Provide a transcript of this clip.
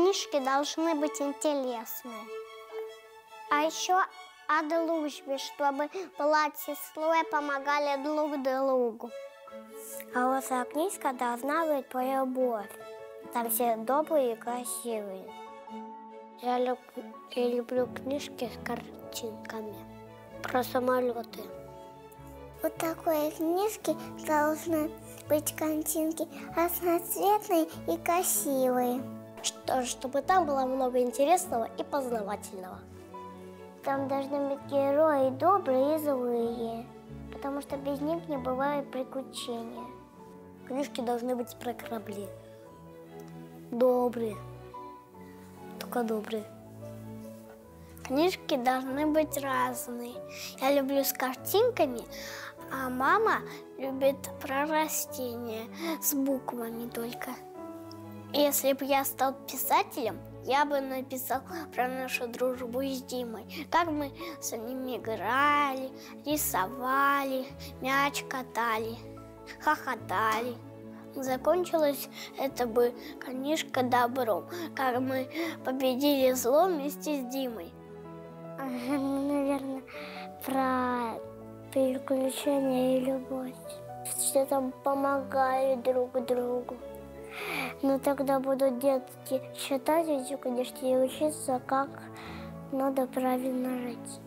Книжки должны быть интересные. А еще о дружбе, чтобы брат с сестрой помогали друг другу. Хорошая книжка должна быть про любовь. Там все добрые и красивые. Я люблю книжки с картинками про самолеты. Вот такой книжки должны быть картинки разноцветные и красивые. Чтобы там было много интересного и познавательного. Там должны быть герои добрые и злые, потому что без них не бывает приключения. Книжки должны быть про корабли. Добрые. Только добрые. Книжки должны быть разные. Я люблю с картинками, а мама любит про растения с буквами только. Если бы я стал писателем, я бы написал про нашу дружбу с Димой. Как мы с ним играли, рисовали, мяч катали, хохотали. Закончилась это бы книжка добром, как мы победили зло вместе с Димой. Наверное, про приключения и любовь. Что там помогают друг другу. Но тогда будут детки читать эти книжки и учиться, как надо правильно жить.